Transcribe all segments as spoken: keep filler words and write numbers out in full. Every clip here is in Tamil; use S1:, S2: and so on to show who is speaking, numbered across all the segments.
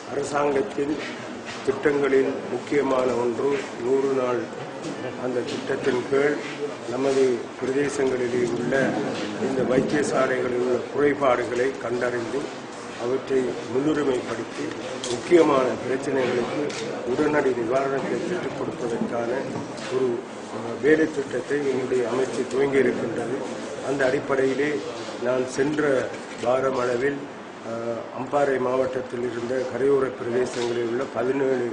S1: அரசாங்கத்தின் திட்டங்களில் முக்கியமான ஒன்று நூறு நாள் அந்த திட்டத்தின் கீழ் நமது பிரதேசங்களிலே உள்ள இந்த வைத்தியசாலைகளில் உள்ள குறைபாடுகளை கண்டறிந்து அவற்றை முன்னுரிமைப்படுத்தி முக்கியமான பிரச்சனைகளுக்கு உடனடி நிவாரணத்தை பெற்றுக் கொடுப்பதற்கான ஒரு வேலை திட்டத்தை என்னுடைய அமைச்சு துவங்கி இருக்கின்றது. அந்த அடிப்படையிலே நான் சென்ற வாரம் அளவில் அம்பாறை மாவட்டத்தில் இருந்த கரையோர பிரதேசங்களில் உள்ள பதினேழு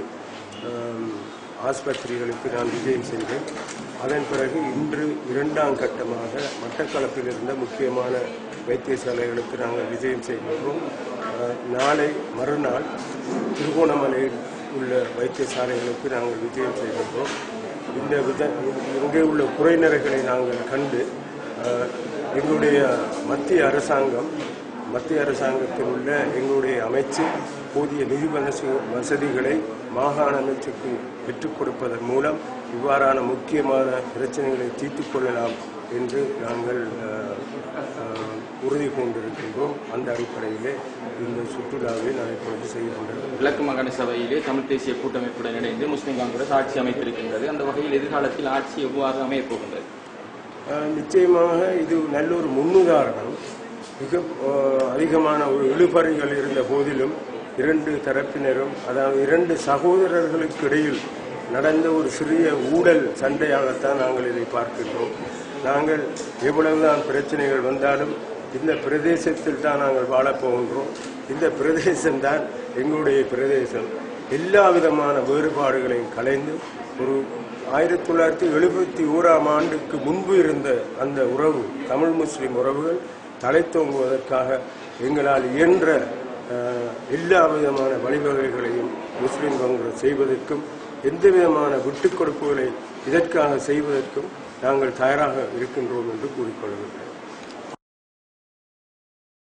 S1: ஆஸ்பத்திரிகளுக்கு நான் விஜயம் செய்தேன். அதன் பிறகு இன்று இரண்டாம் கட்டமாக மட்டக்களப்பில் இருந்த முக்கியமான வைத்தியசாலைகளுக்கு நாங்கள் விஜயம் செய்கின்றோம். நாளை மறுநாள் திருகோணமலையில் உள்ள வைத்தியசாலைகளுக்கு நாங்கள் விஜயம் செய்கின்றோம். இந்த வித இங்கே உள்ள குறைநிறைகளை நாங்கள் கண்டு எங்களுடைய மத்திய அரசாங்கம் மத்திய அரசாங்கத்தில் உள்ள எங்களுடைய அமைச்சு போதிய நிதி வசதிகளை மாகாண அமைச்சுக்கு பெற்றுக் கொடுப்பதன் மூலம் இவ்வாறான முக்கியமான பிரச்சனைகளை தீர்த்துக் கொள்ளலாம் என்று நாங்கள் உறுதி கொண்டிருக்கின்றோம். அந்த அடிப்படையிலே இந்த சுற்றுலாவை நான் இப்பொழுது செய்கின்றோம்.
S2: கிழக்கு மாகாண சபையிலே தமிழ் தேசிய கூட்டமைப்புடன் இணைந்து முஸ்லிம் காங்கிரஸ் ஆட்சி அமைத்திருக்கின்றது. அந்த வகையில் எதிர்காலத்தில் ஆட்சி எவ்வாறு அமையப் போகின்றது?
S1: நிச்சயமாக இது நல்ல ஒரு முன்னுதாரணம். மிக அதிகமான ஒரு இழுபறிகள் இருந்த போதிலும் இரண்டு தரப்பினரும், அதாவது இரண்டு சகோதரர்களுக்கு இடையில் நடந்த ஒரு சிறிய ஊழல் சண்டையாகத்தான் நாங்கள் இதை பார்க்கின்றோம். நாங்கள் எவ்வளவுதான் பிரச்சனைகள் வந்தாலும் இந்த பிரதேசத்தில் தான் நாங்கள் வாழப்போகின்றோம். இந்த பிரதேசம்தான் எங்களுடைய பிரதேசம். எல்லா விதமான வேறுபாடுகளையும் கலைந்து ஒரு ஆயிரத்தி தொள்ளாயிரத்தி எழுபத்தி ஓராம் ஆண்டுக்கு முன்பு இருந்த அந்த உறவு, தமிழ் முஸ்லிம் உறவுகள் தலைத்தோங்குவதற்காக எங்களால் இயன்ற எல்லா விதமான வழிவகைகளையும் முஸ்லிம் காங்கிரஸ் செய்வதற்கும் எந்த விதமான விட்டுக் கொடுப்புகளை இதற்காக செய்வதற்கும் நாங்கள் தயாராக இருக்கின்றோம் என்று கூறிக்கொள்கிறோம்.